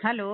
Hello.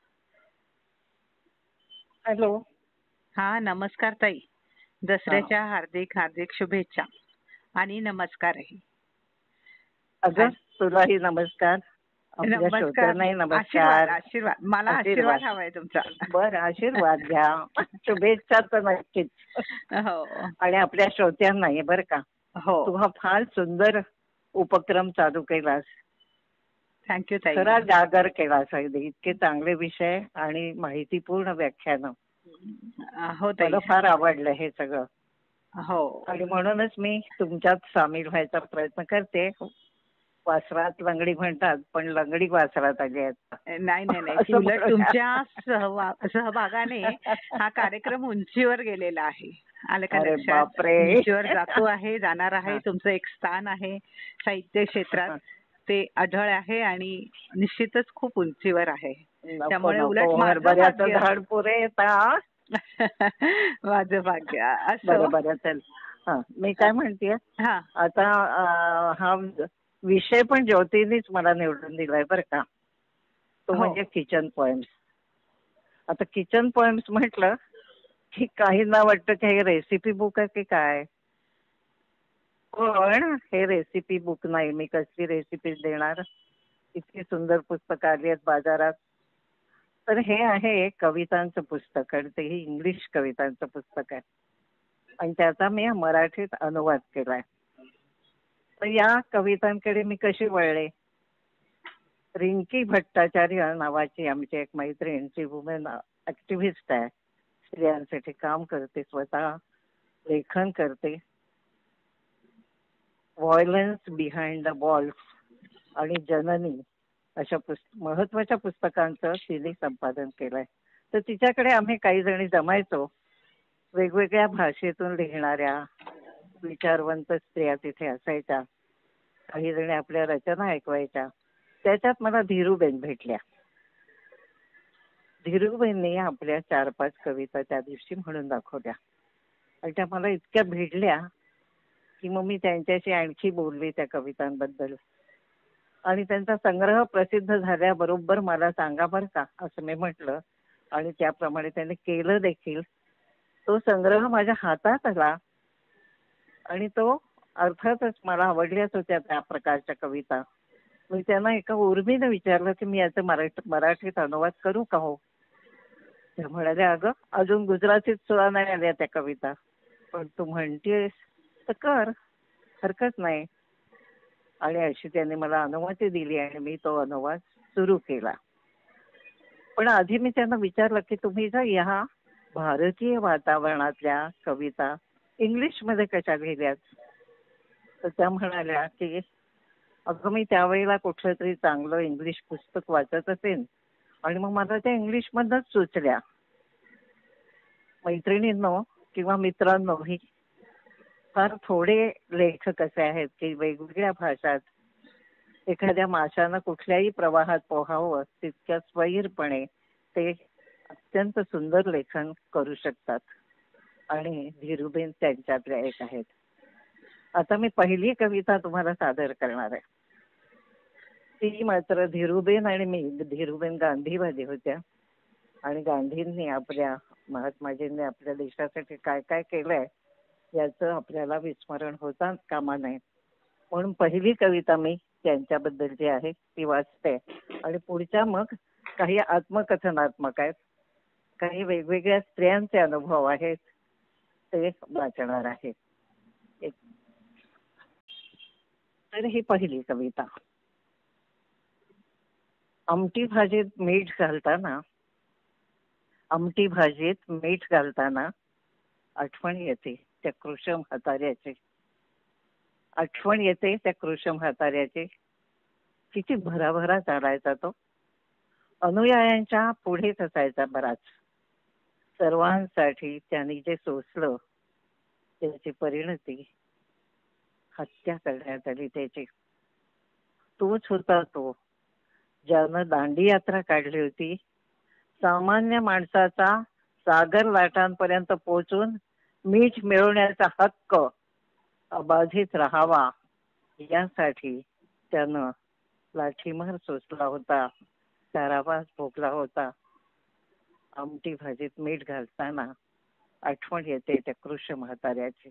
Hello. हा, नमस्कार ताई. हा. दसऱ्याच्या हार्दिक हार्दिक शुभेच्छा आणि नमस्कारही. अगं, आणि तुलाही नमस्कार. आपल्या नमस्कार. श्रोत्यांनाही आशीर्वाद नमस्कार. आशीर्वाद. मला आशीर्वाद. आशीर्वाद हवाय तुमचा. बर, आशीर्वाद घ्या. शुभेच्छा तर नक्कीच. हो आणि आपल्या श्रोत्यांनाही बरं का. हो. तू हा फार सुंदर उपक्रम चालू केलास. थँक्यू ताई. खरा जागर केलास. अगदी इतके चांगले विषय आणि माहितीपूर्ण व्याख्यानं. हो ताई. मला फार आवडलं हे सगळं. हो. आणि म्हणूनच मी तुमच्यात सामील व्हायचा प्रयत्न करते. वासरात लंगडी म्हणतात, पण लंगडी वासरात आली आहे. नाही नाही नाही, असं उलट म्हणूया. तुमच्या सहभागाने हा कार्यक्रम उंचीवर गेलेला आहे. आलं का अरे लक्षात? बापरे. उंचीवर जातो आहे, जाणार आहे. हा. तुमचं एक स्थान आहे साहित्य क्षेत्रात, ते अढळ आहे आणि निश्चितच खूप उंचीवर आहे. नको त्यामुळे नको, उलट माझं हरभऱ्याचं भाग्य. झाड पुरे येतात. माझं भाग्य असो. बरं बरं, चल. हा, मी अ, काय म्हणतेय. हा. आता हा विषय पण ज्योतीनीच मला निवडून दिलाय बरं का. तो हो म्हणजे किचन पोएम्स. आता किचन पोएम्स म्हटलं की काहींना वाटतं की हे रेसिपी बुक आहे की काय. पण हे रेसिपी बुक नाही. मी कसली रेसिपी देणार. इतकी सुंदर पुस्तकं आली आहेत बाजारात. तर हे आहे कवितांचं पुस्तक, आणि तेही इंग्लिश कवितांचं पुस्तक आहे. आणि त्याचा मी मराठीत अनुवाद केलाय. तर या कवितांकडे मी कशी वळले. रिंकी भट्टाचार्य नावाची आमची एक मैत्रीण, जी वुमेन ऍक्टिव्हिस्ट आहे, स्त्रियांसाठी काम करते, स्वतः लेखन करते. व्हायलन्स बिहाइंड द वॉल्स आणि जननी अशा महत्वाच्या पुस्तकांचं तिने संपादन केलंय. तर तिच्याकडे आम्ही काही जणी जमायचो. वेगवेगळ्या भाषेतून लिहिणाऱ्या विचारवंत स्त्रिया तिथे असायच्या. काही जणी आपल्या रचना ऐकवायच्या. त्याच्यात मला धीरूबेन भेटल्या. धीरूबेननी आपल्या 4-5 कविता त्या दिवशी म्हणून दाखवल्या. आणि त्या मला इतक्या भिडल्या की मग मी त्यांच्याशी आणखी बोलले त्या कवितांबद्दल. आणि त्यांचा संग्रह प्रसिद्ध झाल्याबरोबर मला सांगा बरं का, असं मी म्हटलं. आणि त्याप्रमाणे त्यांनी केलं देखील. तो संग्रह माझ्या हातात आला आणि तो अर्थातच मला आवडल्याच होत्या त्या प्रकारच्या कविता. मी त्यांना एका उर्मीनं विचारलं की मी याचं मराठीत अनुवाद करू का हो. त्या म्हणाल्या, अगं अजून गुजरातीत सुद्धा नाही आल्या त्या कविता, पण तू म्हणतेस तर कर, हरकत नाही. आणि अशी त्यांनी मला अनुमती दिली आणि मी तो अनुवाद सुरू केला. पण आधी मी त्यांना विचारलं की तुम्ही जर ह्या भारतीय वातावरणातल्या कविता इंग्लिशमध्ये कशा लिहिल्यात. तर त्या म्हणाल्या की अगं मी त्यावेळेला कुठलं तरी चांगलं इंग्लिश पुस्तक वाचत असेल आणि मग मला त्या इंग्लिशमधनच सुचल्या. मैत्रिणींनो किंवा मित्रांनो, ही फार थोडे लेखक असे आहेत की वेगवेगळ्या भाषात एखाद्या माशानं कुठल्याही प्रवाहात पोहावं तितक्या स्वैरपणे ते अत्यंत सुंदर लेखन करू शकतात. आणि धीरूबेन त्यांच्यातल्या एक आहेत. आता मी पहिली कविता तुम्हाला सादर करणार आहे. ती मात्र धीरूबेन आणि मी, धीरूबेन गांधीवादी होत्या आणि गांधींनी आपल्या, महात्माजींनी आपल्या देशासाठी काय काय केलंय याचं आपल्याला विस्मरण होता कामा नये. म्हणून पहिली कविता मी त्यांच्याबद्दलची आहे ती वाचते. आणि पुढच्या मग काही आत्मकथनात्मक आहेत, काही वेगवेगळ्या स्त्रियांचे अनुभव आहेत ते वाचणार आहे. तर ही पहिली कविता. आमटी भाजीत मीठ घालताना, आमटी भाजीत मीठ घालताना आठवण येते त्या कृशम म्हाताऱ्याची. आठवण येते त्या कृशम म्हाताऱ्याची. किती भराभरा चालायचा तो. अनुयायांच्या पुढेच असायचा बराच. सर्वांसाठी त्यांनी जे सोसलं त्याची परिणती हत्या करण्यात आली त्याची. तोच होता तो ज्यानं दांडी यात्रा काढली होती. सामान्य माणसाचा सागर लाटांपर्यंत पोहोचून मीठ मिळवण्याचा हक्क अबाधित राहावा यासाठी त्यानं लाठीमार सोसला होता. चाराभात भोगला होता. आमटी भाजीत मीठ घालताना आठवण येते त्या कृष्ण म्हाताऱ्याची.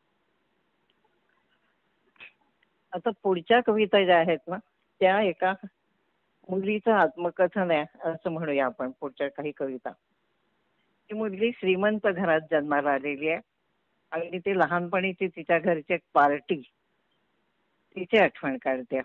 आता पुढच्या कविता ज्या आहेत ना, त्या एका मुलीचं आत्मकथन आहे असं म्हणूया आपण. पुढच्या काही कविता, ती मुलगी श्रीमंत घरात जन्माला आलेली आहे आणि ती लहानपणीची तिच्या घरची एक पार्टी तिची आठवण काढते.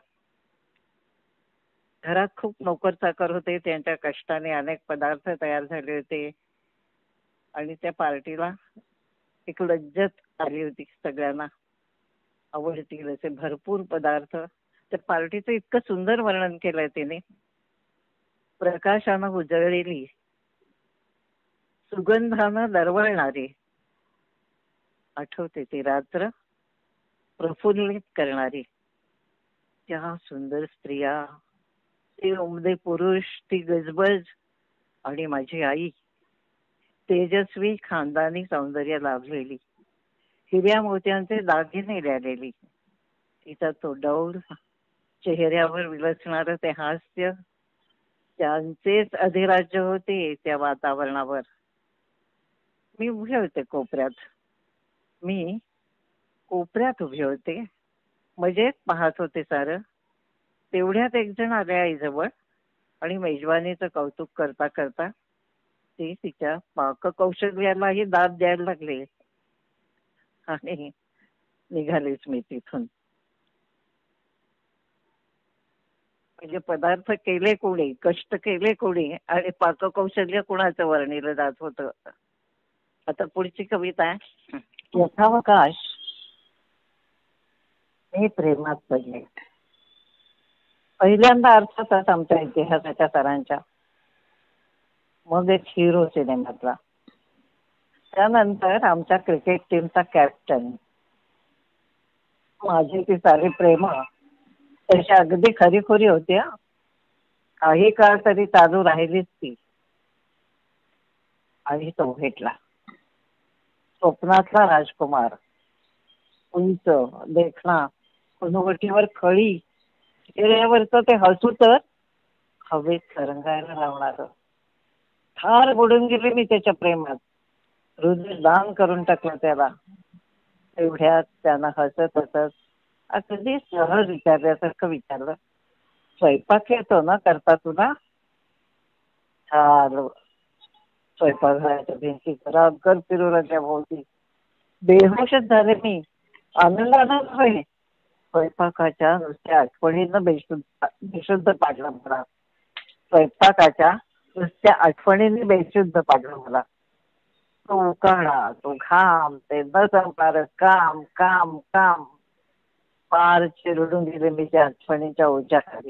घरात खूप नोकर चाकर होते, त्यांच्या कष्टाने अनेक पदार्थ तयार झाले होते आणि त्या पार्टीला एक लज्जत आली होती. सगळ्यांना आवडतील असे भरपूर पदार्थ. त्या पार्टीचं इतकं सुंदर वर्णन केलंय तिने. प्रकाशानं उजळलेली, सुगंधानं दरवळणारी, आठवते ती रात्र प्रफुल्लित करणारी. त्या सुंदर स्त्रिया, ते उमदे पुरुष, ती गजबज आणि माझी आई, तेजस्वी खानदानी सौंदर्य लाभलेली, हिऱ्या मोत्यांचे दागिने लिहिलेली, तिचा तो डौल, चेहऱ्यावर विलसणारं ते हास्य, त्यांचेच अधिराज्य होते त्या वातावरणावर. मी उभे होते कोपऱ्यात. मी कोपऱ्यात उभे होते, मजेत पाहत होते सारं. तेवढ्यात एक जण आले आईजवळ आणि मेजवानीचं कौतुक करता करता ते तिच्या पाककौशल्यालाही दाद द्यायला लागले आणि निघालेच मी तिथून. म्हणजे पदार्थ केले कोणी, कष्ट केले कोणी आणि पाककौशल्य कुणाचं वर्णिलं जात होतं. आता पुढची कविता आहे, यथावकाश मी प्रेमात पडले. पहिल्यांदा अर्थातच आमच्या इतिहासाच्या सरांच्या, मग एक हिरो सिनेमातला, त्यानंतर आमच्या क्रिकेट टीमचा कॅप्टन. माझी ती सारी प्रेम तशी अगदी खरीखुरी होती. काही काळ तरी चालू राहिलीच ती. आणि तो भेटला, स्वप्नातला राजकुमार, उंच, देखणा, कुनुवटीवर खळी, चेहऱ्यावरचं ते हसू तर हवेत तरंगायला लावणार. फार बुडून गेले मी त्याच्या प्रेमात, हृदय दान करून टाकलं त्याला. एवढ्यात त्यानं हसत हसत अगदी सहज विचारल्यासारखं विचारलं, स्वयंपाक येतो ना करता तुला? झालं, स्वयंपाकघराच्या भिंती रागर फिरू लागल्या भोवती. बेहोशच झाले मी. आनंदानं होय, स्वयंपाकाच्या नुसत्या आठवणीनं बेशुद्ध पाडलं मला. स्वयंपाकाच्या नुसत्या आठवणीने बेशुद्ध पाडलं मला. तो उकाडा, तो घाम, ते न संपणार काम काम काम, फार चिरडून गेले मी त्या आठवणीच्या ओझ्याखाली.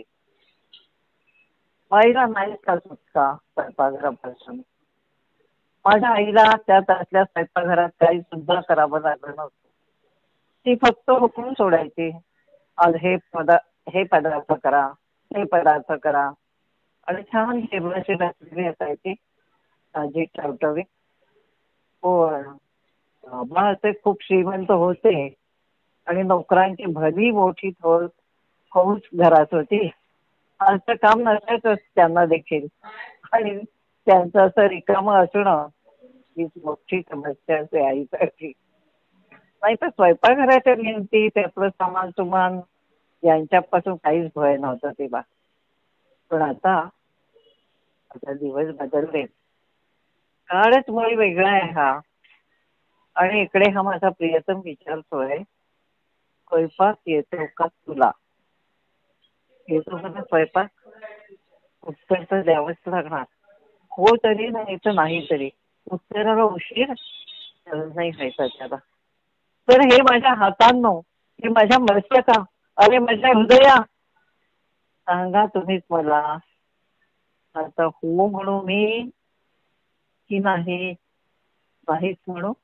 आईला नाहीच का सुटका स्वयंपाकघरापासून. माझ्या आईला त्या तासल्या स्वयंपाकघरात काही सुद्धा करावं लागलं नव्हतं. ती फक्त हुकूम सोडायची, आज हे पदार्थ करा, हे पदार्थ करा, आणि छान जेवणाची रचलेली असायची ताजी टवटवीत. पण बाबा असे खूप श्रीमंत होते आणि नोकरांची भली मोठी फौज घरात होती. असं काम नसायचं त्यांना देखील, आणि त्यांचं असं रिकामं असणं हीच मोठी समस्या असते आईसाठी. नाही तर स्वयंपाकघराच्या भिंती, त्यातलं सामान सुमान यांच्यापासून काहीच भय नव्हतं तेव्हा. पण आता दिवस बदलले, काळच मुळी वेगळा आहे हा. आणि इकडे हा माझा प्रियतम विचारतोय, स्वयंपाक येतो का तुला? येतो का स्वयंपाक? उत्तर तर द्यावंच लागणार. हो तरी नाही तर नाही तरी. उत्तराला उशीर नाही व्हायचा त्याला. तर हे माझ्या हातांनो, हे माझ्या मस्तका, अरे माझ्या हृदया, सांगा तुम्हीच मला, आता हो म्हणू मी की नाही, नाहीच म्हणू?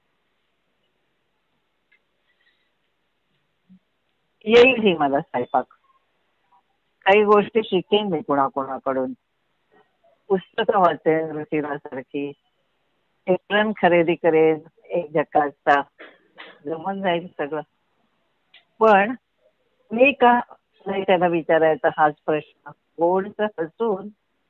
येईल मला स्वयंपाक. काही गोष्टी शिकेन मी कोणाकोणाकडून. पुस्तकं वाचेन रुचिरासारखी, एप्रिल खरेदी करेन एक जकाचा, जमून जाईल सगळं. पण मी का नाही त्याला विचारायचा हाच प्रश्न. गोडच हसून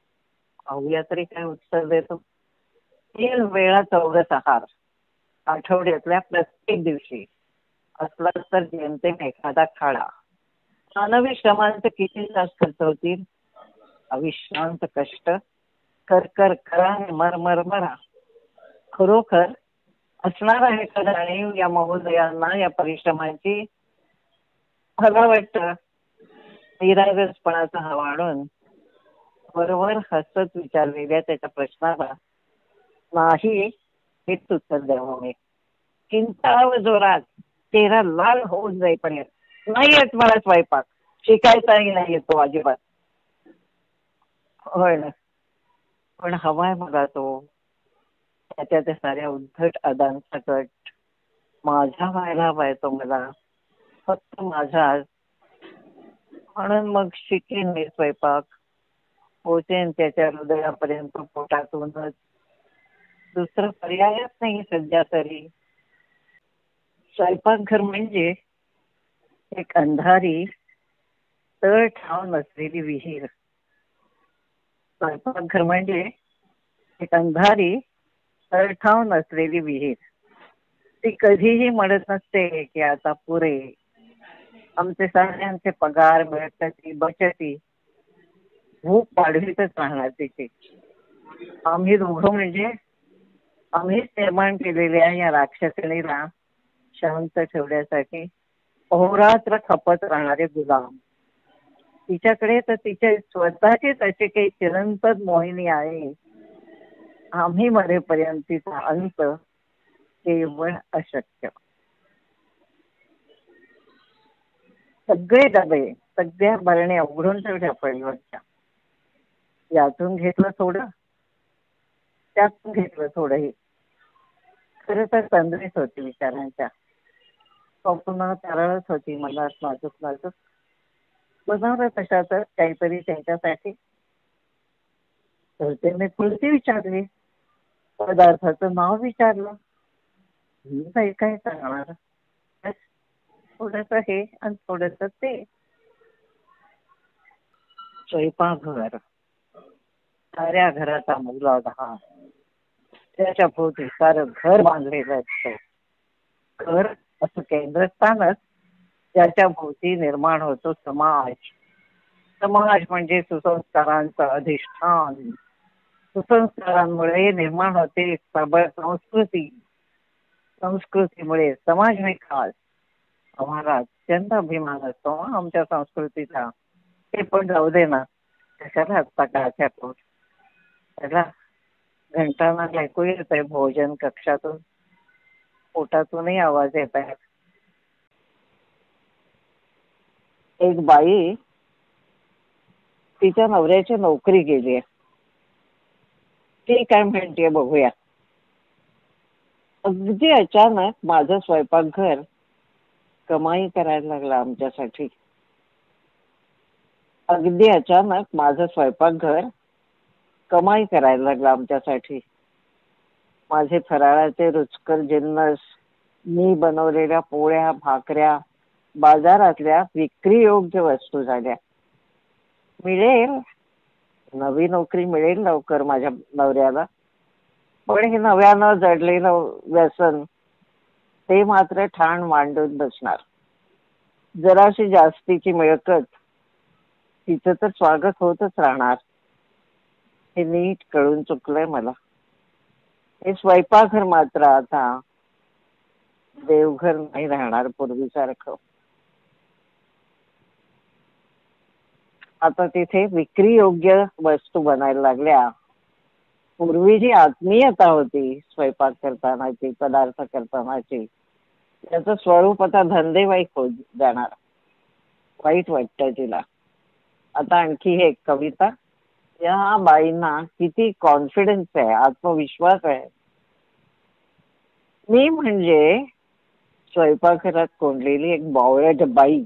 पाहूया तरी काय उत्तर देतो. 3 वेळा चौरस आहार आठवड्यातल्या प्रत्येक दिवशी असला तर जेमतेम एखादा खाडा. मानवी श्रमांचे किती तास खर्च होतील. अविश्रांत कष्ट कर कर करा आणि मर मर मरा. खरोखर असणार आहे का जाणीव या महोदयांना या परिश्रमांची. मला वाटतं निरागसपणाचा हवा आणून बरोबर हसत विचारलेल्या त्याच्या प्रश्नाला नाही हेच उत्तर द्यावं मी. किंचाव जोरात चेहरा लाल होऊन जाईपर्यंत नाही येत मला स्वयंपाक. शिकायचाही नाही येतो अजिबात. होय ना. पण हवाय मला तो त्याच्या त्या साऱ्या उद्धट अदांचा गट माझा व्हायला हवाय तो मला. फक्त माझा. म्हणून मग शिकेन मी स्वयंपाक. पोचेन त्याच्या हृदयापर्यंत पोटातूनच. दुसरं पर्यायच नाही सध्या तरी. स्वयंपाकघर म्हणजे एक अंधारी तळ ठाव नसलेली विहीर. स्वयंपाकघर म्हणजे एक अंधारी तळ ठाव नसलेली विहीर. ती कधीही म्हणत नसते की आता पुरे. आमचे सगळ्यांचे पगार मिळकती बचती भूक वाढवीतच राहणार तिची. आम्ही दोघं म्हणजे आम्हीच निर्माण केलेल्या या राक्षसिणीला शांत ठेवण्यासाठी अहोरात्र खपत राहणारे गुलाम. तिच्याकडे तर तिचे स्वतःचीच अशी काही चिरंतन मोहिनी आहे. आम्ही मरेपर्यंत तिचा अंत केवळ अशक्य. सगळे डबे सगळ्या भरण्या उघडून ठेवल्या परिवारच्या. यातून घेतलं थोडं त्यातून घेतलं थोडंही. खरं तर तंद्रीच होती विचारांच्या. स्वप्न तरळच होती मला नाजूक नाजूक. बनवलं तशातच काहीतरी त्यांच्यासाठी. तर त्यांनी खुर्ची विचारली. पदार्थाचं नाव विचारलं. मी काही काय सांगणार. थोडस हे आणि थोडस ते. स्वयंपाकघर साऱ्या घराचा मूलाधार. त्याच्या भोवती सारं घर बांधलेलं असतं. घर असं केंद्रस्थानच त्याच्या भोवती निर्माण होतो समाज. समाज म्हणजे सुसंस्कारांचं अधिष्ठान. सुसंस्कारांमुळे निर्माण होते एक प्रबळ संस्कृती. संस्कृतीमुळे समाज विकास. आम्हाला अत्यंत अभिमान असतो आमच्या संस्कृतीचा. ते पण जाऊ दे ना. कशाला असता काळच्या पोट. त्याला घंटाना ऐकू येत आहे भोजन कक्षातून. पोटातूनही आवाज येत आहे. एक बाई तिच्या नवऱ्याची नोकरी गेली. ती काय म्हणते बघूया. अगदी अचानक माझं स्वयंपाकघर कमाई करायला लागलं आमच्यासाठी. अगदी अचानक माझं स्वयंपाकघर कमाई करायला लागलं आमच्यासाठी. माझे फराळाचे रुचकर जिन्नस मी बनवलेल्या पोळ्या भाकऱ्या बाजारातल्या विक्री योग्य वस्तू झाल्या. मिळेल नवी नोकरी मिळेल लवकर माझ्या नवऱ्याला. पण हे नव्यानं जडलेलं व्यसन ते मात्र ठाण मांडून बसणार. जराशी जास्तीची मिळकत तिचं तर स्वागत होतच राहणार. हे नीट कळून चुकलंय मला. हे स्वयंपाकघर मात्र आता देवघर नाही राहणार पूर्वीसारखं. आता तिथे विक्री योग्य वस्तू बनायला लागल्या. पूर्वी जी आत्मीयता होती स्वयंपाक करतानाची पदार्थ करतानाची त्याचं स्वरूप आता धंदेवाईक होत जाणार. वाईट वाटतंय तिला. आता आणखी एक कविता. या बाईंना किती कॉन्फिडन्स आहे आत्मविश्वास आहे. मी म्हणजे स्वयंपाकघरात कोंडलेली एक बावळट बाई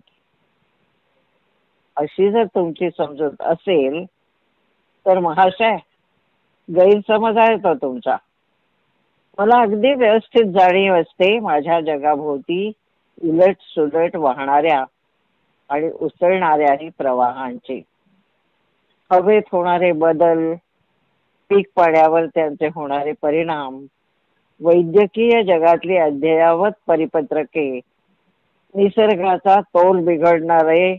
अशी जर तुमची समजूत असेल तर महाशय गैरसमज आहे तो तुमचा. मला अगदी व्यवस्थित जाणीव असते माझ्या जगाभोवती उलट सुलट वाहणाऱ्या आणि उसळणाऱ्याही प्रवाहांची. हवेत होणारे बदल पीक पाण्यावर त्यांचे होणारे परिणाम, वैद्यकीय जगातली अद्ययावत परिपत्रके, निसर्गाचा तोल बिघडणारे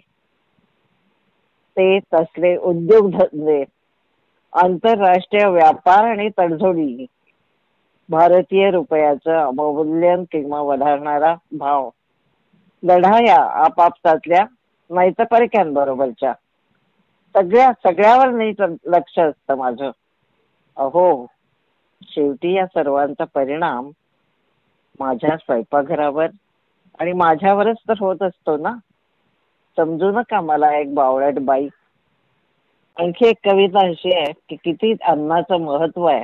ते तसले उद्योगधंदे, आंतरराष्ट्रीय व्यापार आणि तडजोडी, भारतीय रुपयाचं अवमूल्यन किंवा वधारणारा भाव, लढाया आपापसातल्या नाहीतर परक्यांबरोबरच्या, सगळ्यावर नीट लक्ष असतं माझं. अहो, शेवटी या सर्वांचा परिणाम माझ्या स्वयंपाकघरावर आणि माझ्यावरच तर होत असतो ना. समजू नका मला एक बावळट बाई. आणखी एक कविता अशी आहे की किती अन्नाचं महत्व आहे.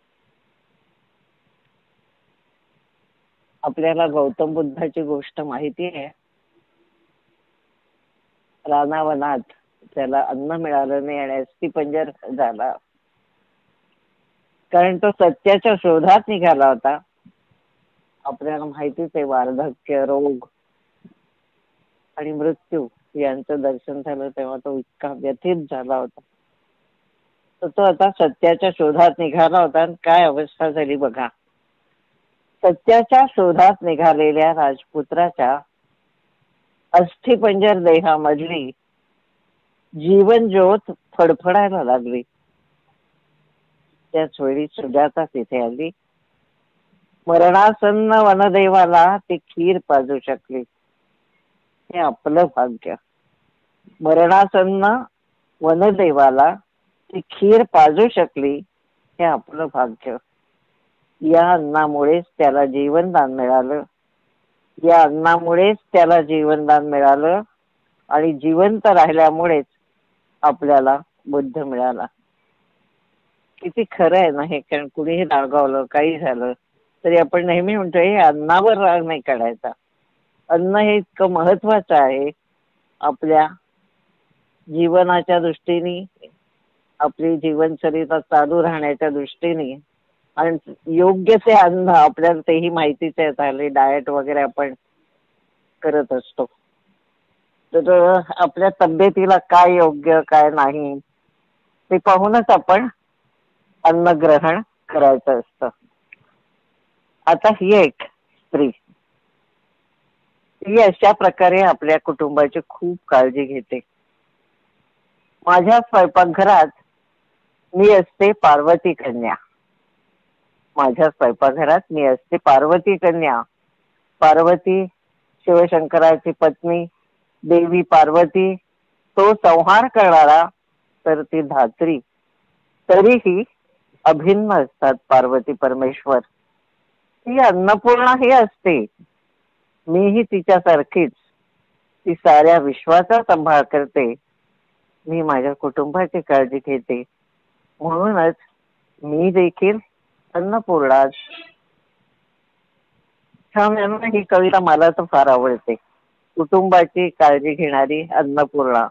आपल्याला गौतम बुद्धाची गोष्ट माहिती आहे. रानावनात त्याला अन्न मिळालं नाही आणि अस्थिपंजर झाला, कारण तो सत्याच्या शोधात निघाला होता. आपल्याला माहितीच आहे, वार्धक्य, रोग आणि मृत्यू यांचं दर्शन झालं तेव्हा तो इतका व्यथित झाला होता. तर तो आता सत्याच्या शोधात निघाला होता आणि काय अवस्था झाली बघा. सत्याच्या शोधात निघालेल्या राजपुत्राच्या अस्थिपंजर देहामधली जीवन ज्योत फडफडायला लागली. त्याच वेळी सुजाता तिथे आली. मरणासन्न वनदेवाला ती खीर पाजू शकली. हे आपलं भाग्य. मरणासन्न वनदेवाला ती खीर पाजू शकली, हे आपलं भाग्य. या अन्नामुळेच त्याला जीवनदान मिळालं. या अन्नामुळेच त्याला जीवनदान मिळालं आणि जिवंत राहिल्यामुळेच आपल्याला बुद्ध मिळाला. किती खरं आहे ना हे. कारण कुणीही रागावलं, काही झालं तरी आपण नेहमी म्हणतो हे अन्नावर राग नाही काढायचा. अन्न हे इतकं महत्वाचं आहे आपल्या जीवनाच्या दृष्टीने, आपली जीवनचरिता चालू राहण्याच्या दृष्टीने. आणि योग्य ते अन्न आपल्याला तेही माहितीच आहे, झाले डाएट वगैरे आपण करत असतो. तर आपल्या तब्येतीला काय योग्य काय नाही ते पाहूनच आपण अन्न ग्रहण करायचं असतं. आता ही एक स्त्री, ही अशा प्रकारे आपल्या कुटुंबाची खूप काळजी घेते. माझ्या स्वयंपाकघरात मी असते पार्वती कन्या. माझ्या स्वयंपाकघरात मी असते पार्वती कन्या. पार्वती शिवशंकराची पत्नी, देवी पार्वती, तो संहार करणारा तर ती धात्री. तरीही अभिन्न असतात पार्वती परमेश्वर. ती अन्नपूर्णा ही असते. मीही तिच्यासारखीच. ती साऱ्या विश्वाचा सांभाळ करते. मी माझ्या कुटुंबाची काळजी घेते. म्हणूनच मी देखील अन्नपूर्णाच. छान आहे ना ही कविता. मला तर फार आवडते. कुटुंबाची काळजी घेणारी अन्नपूर्णा.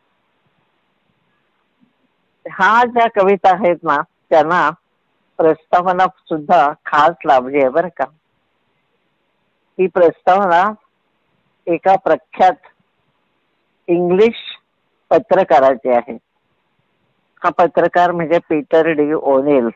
हा ज्या कविता आहेत ना त्यांना प्रस्तावना सुद्धा खास लाभली आहे बरं का. ही प्रस्तावना एका प्रख्यात इंग्लिश पत्रकाराची आहे. हा पत्रकार म्हणजे पीटर डी ओनेल.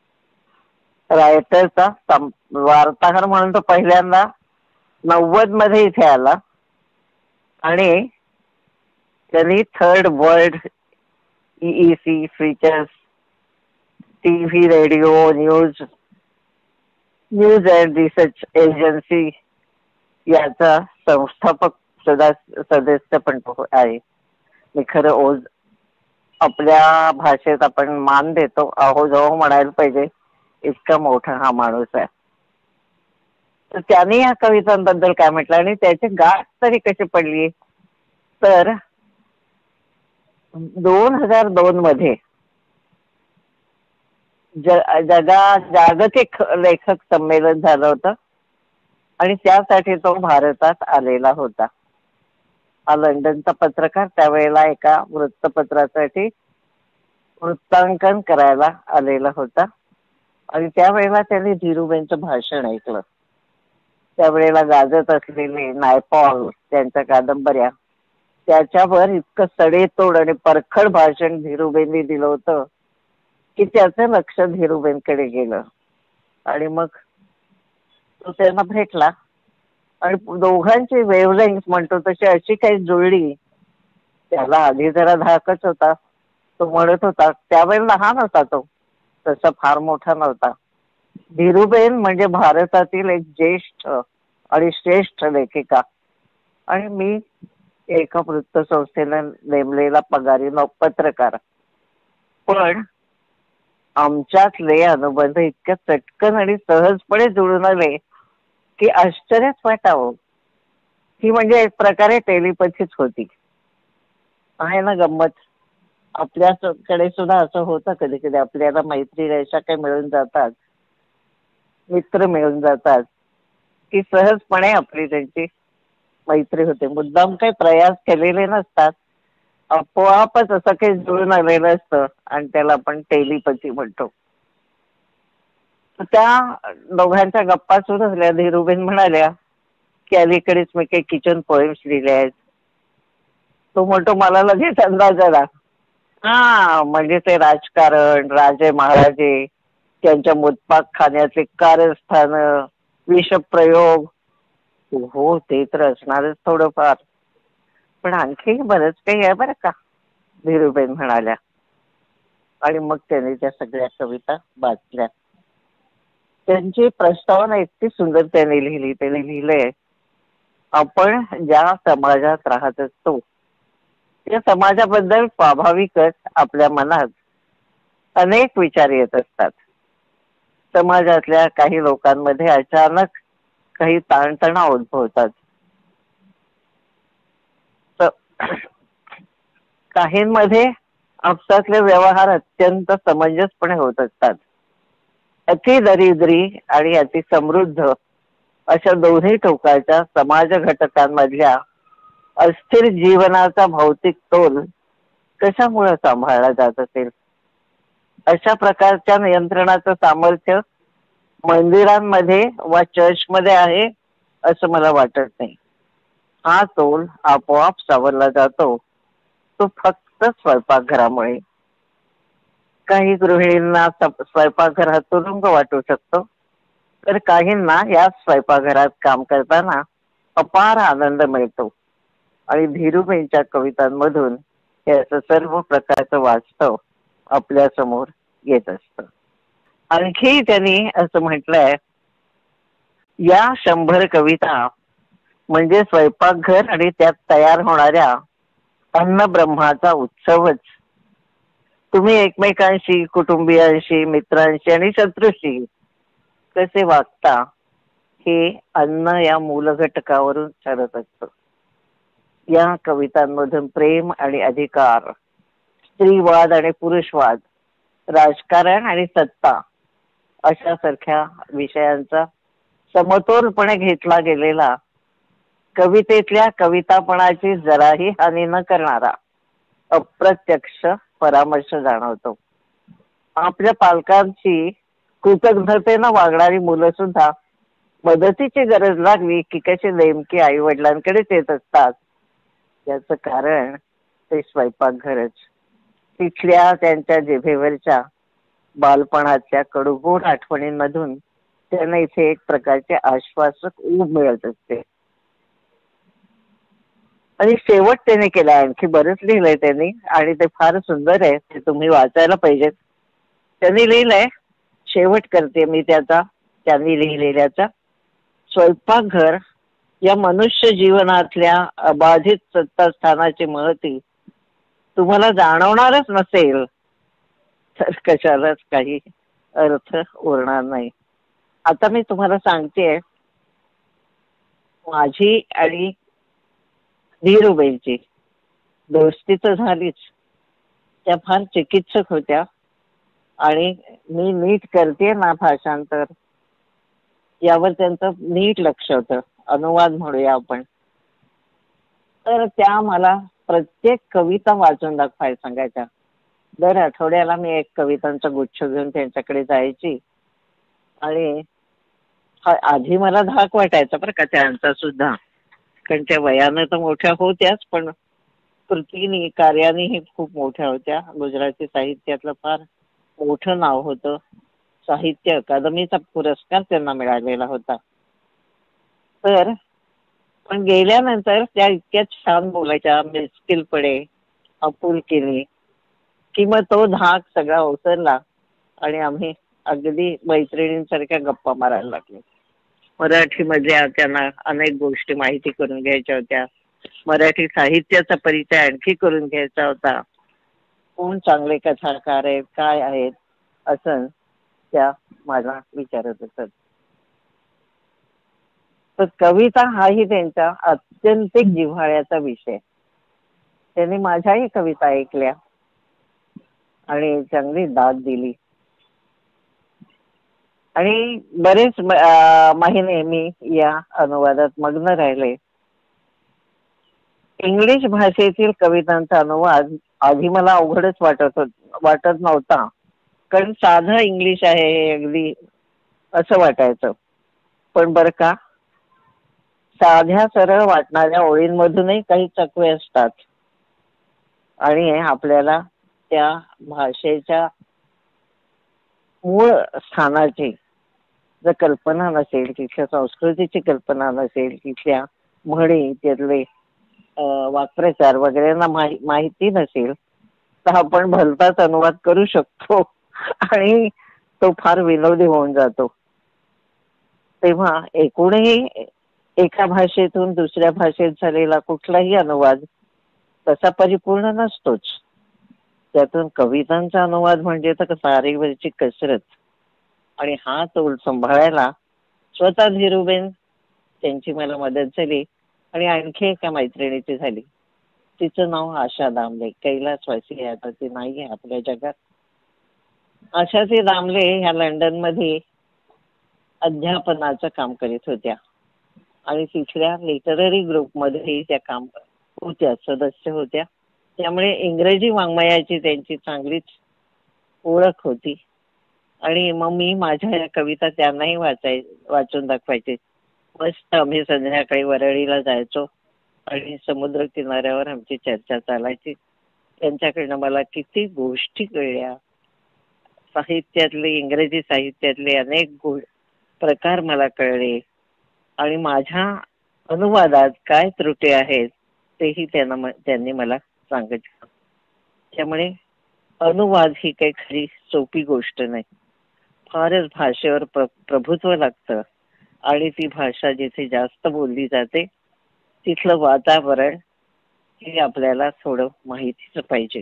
रायटरचा वार्ताहर म्हणून तो पहिल्यांदा 90 मध्ये इथे आला आणि त्यांनी third world EEC features, TV, radio, news and research agency याचा संस्थापक सदस्य पण आहे. मी खरं ओज आपल्या भाषेत आपण मान देतो, अहो जाऊ म्हणायला पाहिजे, इतका मोठा हा माणूस आहे. तर त्याने या कवितांबद्दल काय म्हटलं आणि त्याची गाठ तरी कशी पडली. तर 2002 मध्ये जागतिक लेखक संमेलन झालं होतं आणि त्यासाठी तो भारतात आलेला होता. हा लंडनचा पत्रकार त्यावेळेला एका वृत्तपत्रासाठी वृत्तांकन करायला आलेला होता आणि त्यावेळेला त्याने धीरूभाईंचं भाषण ऐकलं. त्यावेळेला गाजत असलेले नायपॉल त्यांच्या कादंबऱ्या, त्याच्यावर इतकं सडेतोड आणि परखड भाषण धीरूभाईंनी दिलं होतं की त्याचं लक्ष धीरूबाईंकडे गेलं आणि मग तो त्यांना भेटला आणि दोघांची वेव्हलेंग्थ म्हणतो तशी अशी काही जुळली. त्याला आधी जरा धाकच होता. तो म्हणत होता, त्यावेळेला लहान होता तो, तसा फार मोठा नव्हता. धीरूबेन म्हणजे भारतातील एक ज्येष्ठ आणि श्रेष्ठ लेखिका आणि मी एका वृत्तसंस्थेला नेमलेला पगारी पत्रकार. पण आमच्यातले अनुबंध इतक्या चटकन आणि सहजपणे जुळून आले की आश्चर्यच वाटावं. ही म्हणजे एक प्रकारे टेलिपथीच होती. आहे ना गंमत. आपल्याकडे सुद्धा असं होतं कधी कधी. आपल्याला मैत्री रेषा काही मिळून जातात, मित्र मिळून जातात की सहजपणे आपली त्यांची मैत्री होते. मुद्दाम काही प्रयास केलेले नसतात, आपोआपच असं काही जुळून आलेलं असतं आणि त्याला आपण टेलिपथी म्हणतो. त्या दोघांच्या गप्पा सुरू झाल्या. धीरूबेन म्हणाल्या की अलीकडेच मी काही किचन पोएम्स लिहिले आहेत. तो म्हणतो मला लगेच अंदाज आला. हा म्हणजे ते राजकारण, राजे महाराजे, त्यांच्या मुतपाक खाण्याचे कारस्थान, विषप्रयोग. हो ते तर असणारच थोडंफार, पण आणखी बरंच काही आहे बरं का, धीरूबेन म्हणाल्या. आणि मग त्यांनी त्या सगळ्या कविता वाचल्या. त्यांची प्रस्तावना इतकी सुंदर त्यांनी लिहिली. त्यांनी लिहिलंय, आपण ज्या समाजात राहत असतो त्या समाजाबद्दल स्वाभाविकच आपल्या मनात अनेक विचार येत असतात. समाजातल्या काही लोकांमध्ये अचानक काही ताणतणाव उद्भवतात. काहींमध्ये आपसातले व्यवहार अत्यंत समंजसपणे होत असतात. अति दरिद्री आणि अति समृद्ध अशा दोन्ही टोकाच्या समाज घटकांमधल्या अस्थिर जीवनाचा भौतिक तोल कशामुळे सांभाळला जात असेल? अशा प्रकारच्या नियंत्रणाचं सामर्थ्य मंदिरांमध्ये वा चर्चमध्ये आहे असं मला वाटत नाही. हा तोल आपोआप सावरला जातो तो फक्त स्वयंपाकघरामुळे. काही गृहिणींना स्वयंपाकघरात तुरुंग वाटू शकतो, तर काहींना या स्वयंपाकघरात काम करताना अपार आनंद मिळतो. आणि धीरूबाईंच्या कवितांमधून हे असं सर्व प्रकारचं वास्तव आपल्या समोर येत असतं. आणखी त्यांनी असं म्हटलंय, या 100 कविता म्हणजे स्वयंपाकघर आणि त्यात तयार होणाऱ्या अन्नब्रह्माचा उत्सवच. तुम्ही एकमेकांशी, कुटुंबियांशी, मित्रांशी आणि शत्रूशी कसे वागता हे अन्न या मूल घटकावरून ठरत असतं. या कवितांमधून प्रेम आणि अधिकार, स्त्रीवाद आणि पुरुषवाद, राजकारण आणि सत्ता अशा सारख्या विषयांचा समतोलपणे घेतला गेलेला, कवितेतल्या कवितापणाची जराही हानी न करणारा अप्रत्यक्ष परामर्श जाणवतो. आपल्या पालकांची कृतज्ञतेनं वागणारी मुलं सुद्धा मदतीची गरज लागली की कशी नेमकी आई वडिलांकडेच येत असतात. याचं कारण ते स्वयंपाकघरच. तिथल्या त्यांच्या जिभेवरच्या बालपणाच्या कडूगोड आठवणींमधून त्यांना इथे एक प्रकारचे आश्वासक ऊब मिळत असते. आणि शेवट त्याने केला, आणखी बरंच लिहिलंय त्यांनी आणि ते फार सुंदर आहे, ते तुम्ही वाचायला पाहिजेत. त्यांनी लिहिलंय, शेवट करते मी त्याचा, त्यांनी लिहिलेल्याचा. स्वयंपाकघर या मनुष्य जीवनातल्या अबाधित सत्तास्थानाची महती तुम्हाला जाणवणारच नसेल तर कशालाच काही अर्थ उरणार नाही. आता मी तुम्हाला सांगतेय, माझी आणि धीरूबाईंची दोस्ती तर झालीच. त्या फार चिकित्सक होत्या आणि मी नीट करते ना भाषांतर, यावर त्यांचं नीट लक्ष होतं. अनुवाद म्हणूया आपण. तर त्या मला प्रत्येक कविता वाचून दाखवायला सांगायच्या. दर आठवड्याला मी एक कवितांचा गुच्छ घेऊन त्यांच्याकडे जायची आणि आधी मला धाक वाटायचा बरं का त्यांचा सुद्धा, कारण त्या वयानं तर मोठ्या होत्याच पण कृतीनी कार्याने खूप मोठ्या होत्या. गुजराती साहित्यातलं फार मोठं नाव होतं. साहित्य अकादमीचा पुरस्कार त्यांना मिळालेला होता. तर पण गेल्यानंतर त्या इतक्या छान बोलायच्या मिस्किलपणे, आपुलकीने, की मग तो धाक सगळा ओसरला आणि आम्ही अगदी मैत्रिणींसारख्या गप्पा मारायला लागलो. मराठीमध्ये त्यांना अनेक गोष्टी माहिती करून घ्यायच्या होत्या. मराठी साहित्याचा परिचय आणखी करून घ्यायचा होता. कोण चांगले कथाकार आहेत, काय आहेत, असं त्या मला विचारत असत. तर कविता हाही त्यांचा अत्यंतिक जिव्हाळ्याचा विषय. त्यांनी माझ्याही कविता ऐकल्या आणि चांगली दाद दिली. आणि बरेच महिने मी या अनुवादात मग्न राहिले. इंग्लिश भाषेतील कवितांचा अनुवाद आधी मला अवघडच वाटत नव्हता. कारण साधं इंग्लिश आहे हे अगदी असं वाटायचं. पण बरं का, साध्या सरळ वाटणाऱ्या ओळींमधूनही काही चकवे असतात आणि आपल्याला त्या भाषेच्या मूळ स्थानाची जर कल्पना नसेल, तिथल्या संस्कृतीची कल्पना नसेल, तिथल्या म्हणी, त्यातले वाक्प्रचार वगैरेंना माहिती नसेल, तर आपण भलताच अनुवाद करू शकतो आणि तो फार विनोदी होऊन जातो. तेव्हा एकूणही एका भाषेतून दुसऱ्या भाषेत झालेला कुठलाही अनुवाद तसा परिपूर्ण नसतोच. त्यातून कवितांचा अनुवाद म्हणजे तर तारेवरची कसरत. आणि हा तोल सांभाळायला स्वतः धीरूबेन त्यांची मला मदत झाली आणि आणखी एका मैत्रिणीची झाली. तिचं नाव आशा दामले. कैलासवासी आहे, आता ती नाही आहे आपल्या जगात. आशाची दामले ह्या लंडनमध्ये अध्यापनाचं काम करीत होत्या आणि तिथल्या लिटररी ग्रुपमध्ये त्या काम होत्या, सदस्य होत्या. त्यामुळे इंग्रजी वाङ्मयाची त्यांची चांगलीच ओळख होती. आणि मग मी माझ्या या कविता त्यांनाही वाचून दाखवायचे. मस्त आम्ही संध्याकाळी वरळीला जायचो आणि समुद्र किनाऱ्यावर आमची चर्चा चालायची. त्यांच्याकडनं मला किती गोष्टी कळल्या. साहित्यातले, इंग्रजी साहित्यातले अनेक प्रकार मला कळले आणि माझ्या अनुवादात काय त्रुटी आहेत तेही त्यांनी मला सांगितलं. त्यामुळे अनुवाद ही काही खरी सोपी गोष्ट नाही. फारच भाषेवर प्रभुत्व लागतं आणि ती भाषा जिथे जास्त बोलली जाते तिथलं वातावरण हे आपल्याला थोडं माहितीच पाहिजे.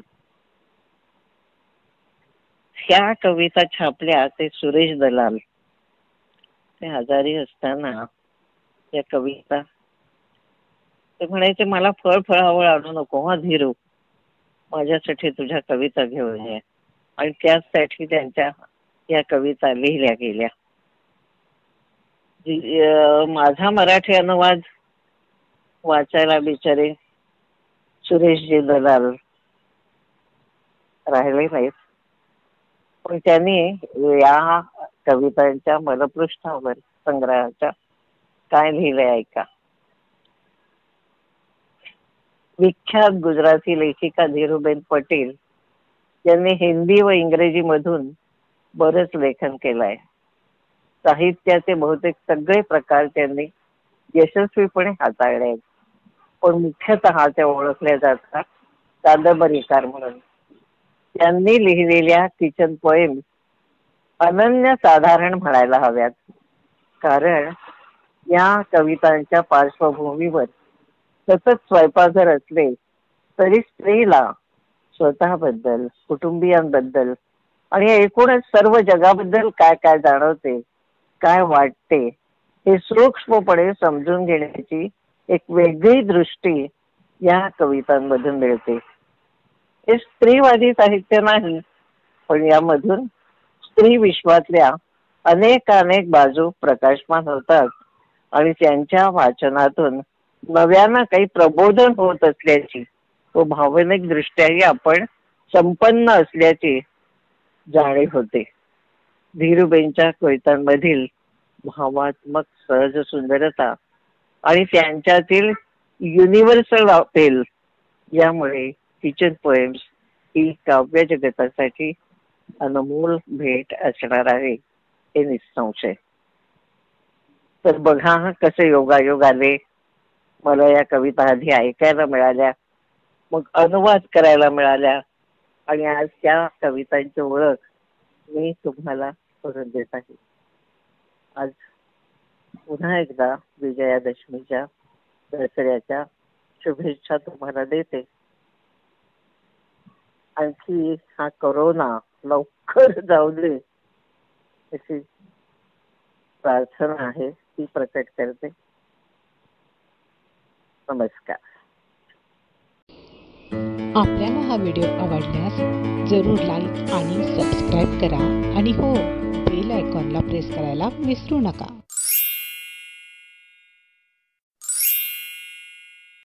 ह्या कविता छापल्या ते सुरेश दलाल. ते आजारी असताना या कविता ते म्हणायचे, मला फळावळ आणू नको हा धीरू, माझ्यासाठी तुझ्या कविता घेऊन ये. आणि त्यासाठी त्यांच्या या कविता लिहिल्या गेल्या. माझा मराठी अनुवाद वाचायला बिचारे सुरेशजी दलाल राहिले नाहीत. पण त्यांनी या कवितांच्या मलपृष्ठावर संग्रहाच्या काय लिहिलंय ऐका. विख्यात गुजराती लेखिका धीरूबेन पटेल यांनी हिंदी व इंग्रजी मधून बरंच लेखन केलंय. साहित्याचे बहुतेक सगळे प्रकार त्यांनी यशस्वीपणे हाताळले आहेत. पण मुख्यतः त्या ओळखल्या जातात कादंबरीकार म्हणून. त्यांनी लिहिलेल्या किचन पोएम्स अनन्यसाधारण म्हणायला हव्यात. कारण या कवितांच्या पार्श्वभूमीवर सतत स्वयंपाकघर असले तरी स्त्रीला स्वतःबद्दल, कुटुंबियांबद्दल आणि एकूणच सर्व जगाबद्दल काय काय जाणवते, काय वाटते हे सूक्ष्मपणे समजून घेण्याची एक वेगळी दृष्टी या कवितांमधून मिळते. हे स्त्रीवादी साहित्य नाही, पण यामधून स्त्री विश्वातल्या अनेक बाजू प्रकाशमान होतात आणि त्यांच्या वाचनातून नव्यानं काही प्रबोधन होत असल्याची व भावनिक दृष्ट्याही आपण संपन्न असल्याची जाणीव होते. धीरूबेनच्या कवितांमधील भावात्मक सहज सुंदरता आणि त्यांच्यातील युनिव्हर्सल अपील यामुळे किचन पोएम्स ही काव्य जगतासाठी अनमोल भेट असणार आहे हे निसंशय. तर बघा कसे योगायोग आले. मला या कविता आधी ऐकायला मिळाल्या, मग अनुवाद करायला मिळाल्या आणि आज त्या कवितांची ओळख मी तुम्हाला करून देत आहे. आज पुन्हा एकदा विजयादशमीच्या दसऱ्याच्या शुभेच्छा तुम्हाला देते. आणखी हा करोना लवकर जाऊ दे अशी प्रार्थना आहे ती प्रकट करते. नमस्कार. आपल्याला हा व्हिडिओ आवडल्यास जरूर लाईक आणि सबस्क्राईब करा आणि हो, बेल आयकॉनला प्रेस करायला विसरू नका.